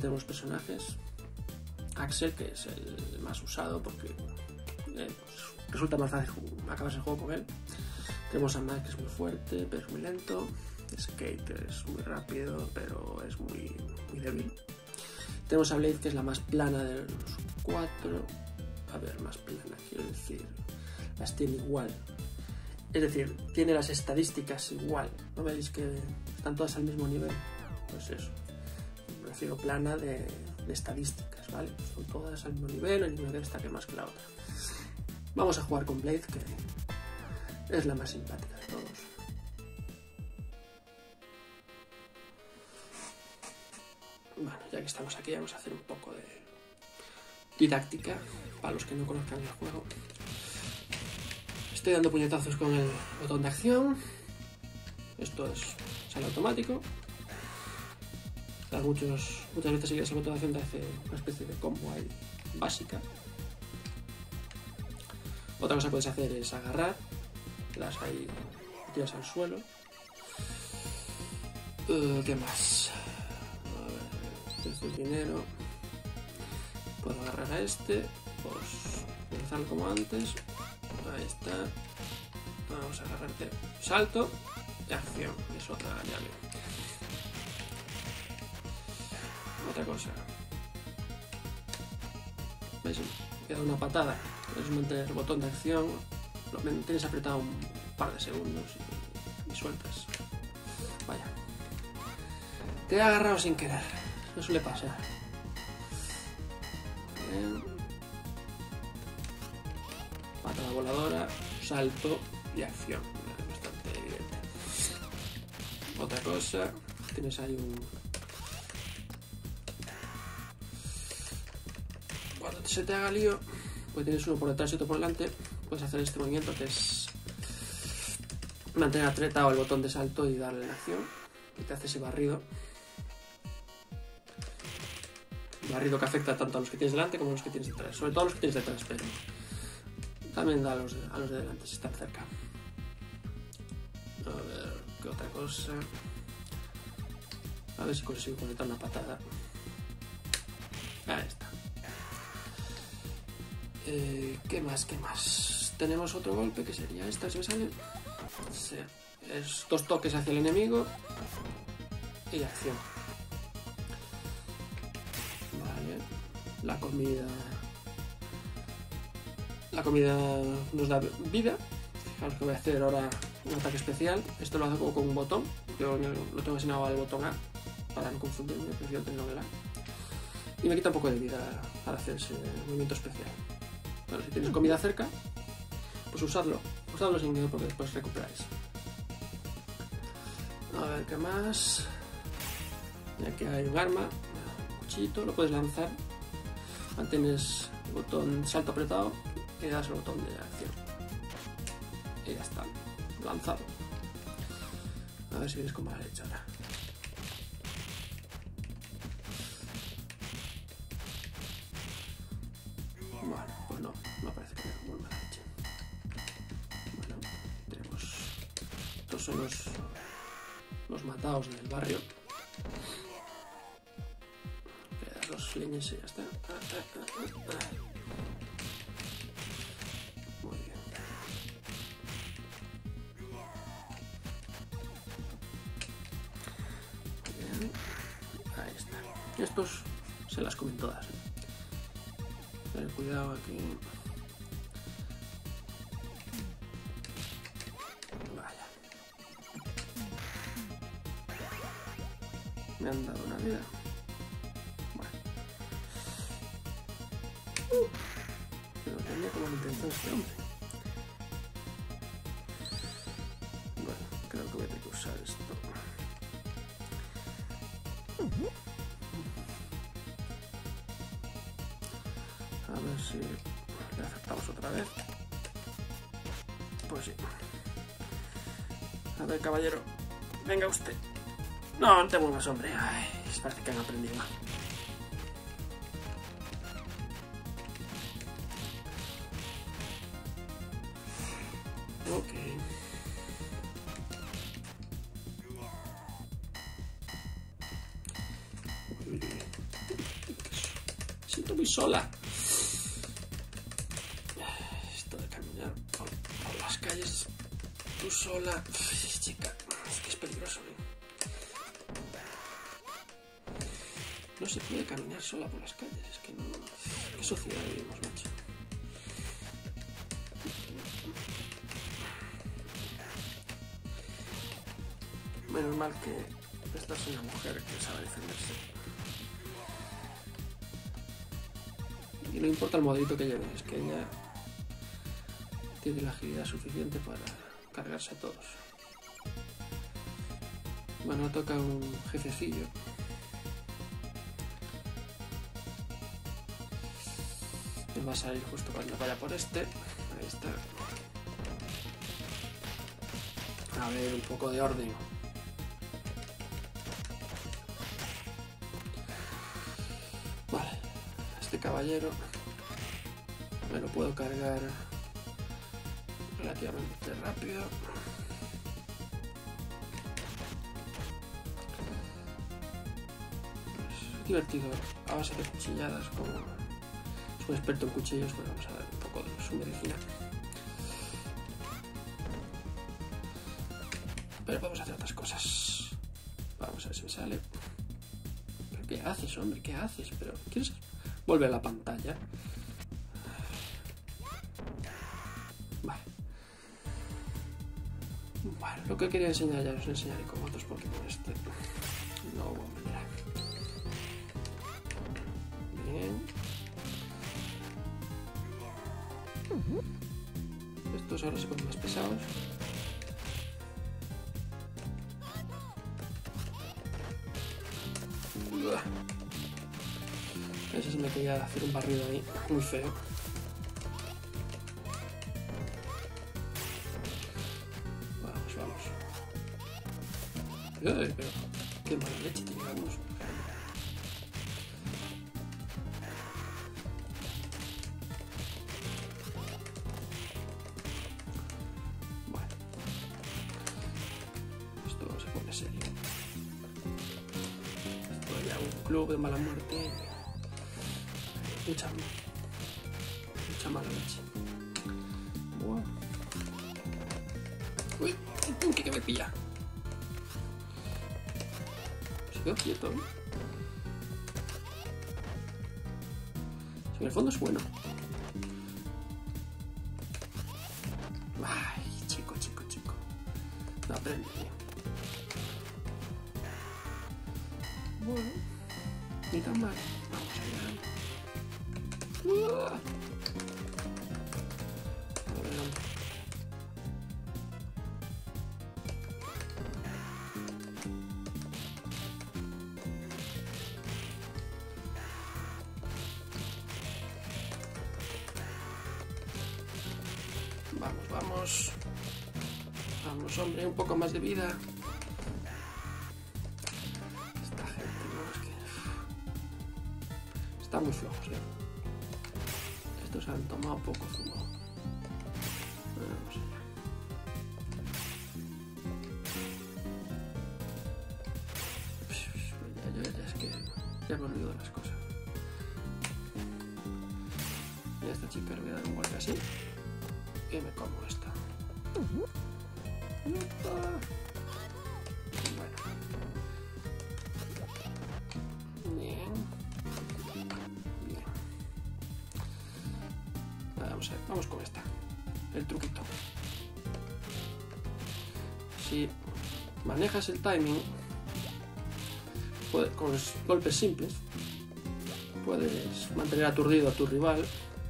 tenemos personajes. Axel, que es el más usado porque pues, resulta más fácil acabarse el juego con él. Tenemos a Mac, que es muy fuerte, pero es muy lento. Skate es muy rápido, pero es muy débil. Tenemos a Blade, que es la más plana de los 4. A ver, más plana, quiero decir. Las tiene igual. Es decir, tiene las estadísticas igual. ¿No veis que están todas al mismo nivel? Pues eso. Me refiero plana de estadísticas, ¿vale? Son todas al mismo nivel, hay ninguna que destaque más que la otra. Vamos a jugar con Blade, que es la más simpática de todos. Bueno, ya que estamos aquí, vamos a hacer un poco de didáctica para los que no conozcan el juego. Estoy dando puñetazos con el botón de acción. Esto sale automático. Muchas veces seguir ese botón de acción te hace una especie de combo ahí básica. Otra cosa que puedes hacer es agarrar, te das ahí, tiras al suelo. ¿Qué más? A ver, este es dinero. Puedo agarrar a este, pues lanzarlo como antes. Ahí está. Vamos a agarrarte. Salto y acción. Es otra llave. Otra cosa. ¿Veis? Queda una patada. Puedes mantener el botón de acción. Lo mantienes apretado un par de segundos y sueltas. Vaya. Te he agarrado sin querer. No suele pasar. Bien. Patada voladora, salto y acción. Bastante evidente. Otra cosa. Tienes ahí Cuando se te haga lío, pues tienes uno por detrás y otro por delante, puedes hacer este movimiento que es mantener apretado el botón de salto y darle la acción y te hace ese barrido. Barrido que afecta tanto a los que tienes delante como a los que tienes detrás, sobre todo a los que tienes detrás, pero también da a los de delante si están cerca. A ver, ¿qué otra cosa? A ver si consigo conectar una patada. Ahí está. ¿Qué más? Tenemos otro golpe que sería esta, si me sale. Sí. Es 2 toques hacia el enemigo y acción. Vale. La comida nos da vida. Fijaos que voy a hacer ahora un ataque especial. Esto lo hago con un botón. Yo lo tengo asignado al botón A para no confundirme, prefiero tenerlo en el A. Y me quita un poco de vida al hacer ese movimiento especial. Bueno, si tienes comida cerca, pues usadlo sin miedo porque después recuperáis. A ver, ¿qué más? Ya que hay un arma, un cuchillito, lo puedes lanzar. Mantienes el botón salto apretado y le das el botón de acción. Y ya está, lanzado. A ver si veis cómo lo he hecho ahora. Bueno, pues no parece que tenga muy mala leche. Bueno, tenemos... Estos son los matados del barrio. Quedan 2 leñas y ya está. Muy bien. Bien. Ahí está. Estos se las comen todas. Tener cuidado aquí. Vaya. Me han dado una vida. Bueno. Pero tenía como la intención este hombre. Bueno, creo que voy a tener que usar esto. A ver si le aceptamos otra vez. Pues sí. A ver, caballero. Venga usted. No te muevas, hombre. Ay, parece que han aprendido. Ok. sola. Esto de caminar por las calles tú sola. Chica, es que es peligroso, ¿eh? No se puede caminar sola por las calles. Es que no... ¿Qué sociedad vivimos, macho? Menos mal que esta es una mujer que sabe defenderse. Y no importa el modelito que lleve, es que ella tiene la agilidad suficiente para cargarse a todos. Bueno, toca un jefecillo. Me va a salir justo cuando vaya por este. Ahí está. A ver, un poco de orden. Vale, este caballero me lo puedo cargar relativamente rápido. Es divertido a base de cuchilladas. Como es un experto en cuchillos, pues vamos a dar un poco de su medicina. Pero vamos a hacer otras cosas. Vamos a ver si me sale. ¿Pero qué haces, hombre? ¿Qué haces? ¿Pero quieres volver a la pantalla? Vale. Bueno, lo que quería enseñar ya os enseñaré con otros Pokémon. Este no hubo manera. Bien. Estos ahora se ponen más pesados. Ese se me quería hacer un barrido ahí, muy feo. Vamos, vamos. Pero qué mala leche teníamos. Bueno, esto se pone serio. Esto ya un club de mala muerte. Mucha mala leche. Wow. Uy, que me pilla. Se quedó quieto, ¿eh? Si en el fondo es bueno. Ay, chico. No aprende, ¿eh? Bueno, ni tan mal. Vamos allá. Vamos. Vamos, hombre, un poco más de vida. Esta gente, no, es que... Están muy flojos, ¿eh? Estos han tomado poco zumo. Vamos allá. Ya es que ya me olvido de las cosas. Y a esta chica le voy a dar un golpe así. Y me como esta. Bueno. Bien. Vamos a ver, vamos con esta. El truquito. Si manejas el timing, con los golpes simples, puedes mantener aturdido a tu rival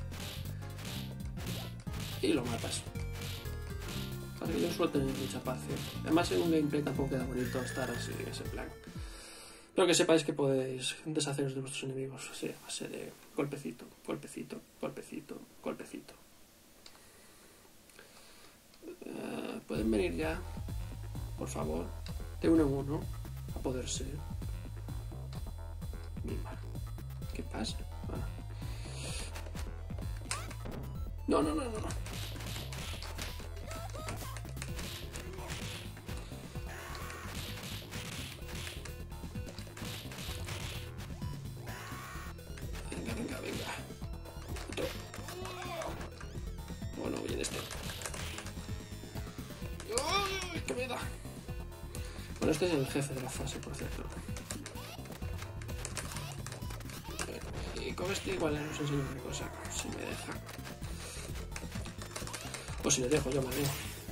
y lo matas. Para que yo suelo tener mucha paz. Además, en un gameplay tampoco queda bonito estar así, en ese plan. Pero que sepáis que podéis deshaceros de vuestros enemigos, así, a base de golpecito. Pueden venir ya, por favor, de uno en uno, a poder ser. Mima. ¿Qué pasa? Ah. No. Venga. este es el jefe de la fase, por cierto. Y con este igual os enseño una cosa, si me deja. O si le dejo yo, más bien.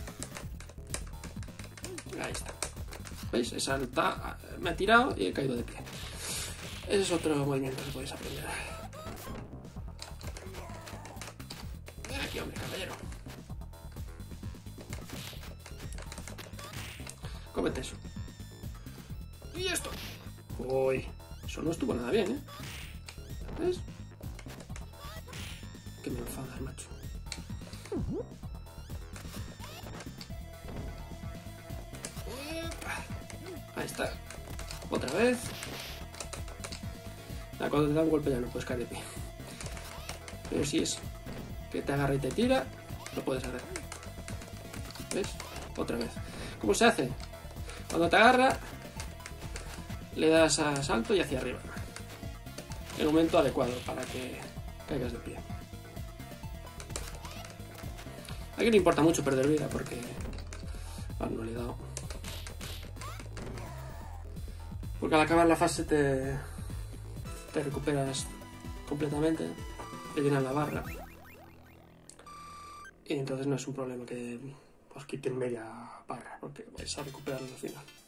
Ahí está. ¿Veis? He saltado, me ha tirado y he caído de pie. Ese es otro movimiento que podéis aprender. Aquí, hombre, caballero. Cómete eso. Y esto. Uy, eso no estuvo nada bien, ¿eh? ¿Ves? Que me enfadas, macho. Ahí está. Otra vez. Cuando te da un golpe ya no puedes caer de pie. Pero si es que te agarra y te tira, lo puedes hacer. ¿Ves? Otra vez. ¿Cómo se hace? Cuando te agarra, le das a salto y hacia arriba. El momento adecuado para que caigas de pie. Aquí no importa mucho perder vida porque... no le he dado. Porque al acabar la fase te recuperas completamente, te llenan la barra y entonces no es un problema que os quiten media barra porque vais a recuperarlo al final.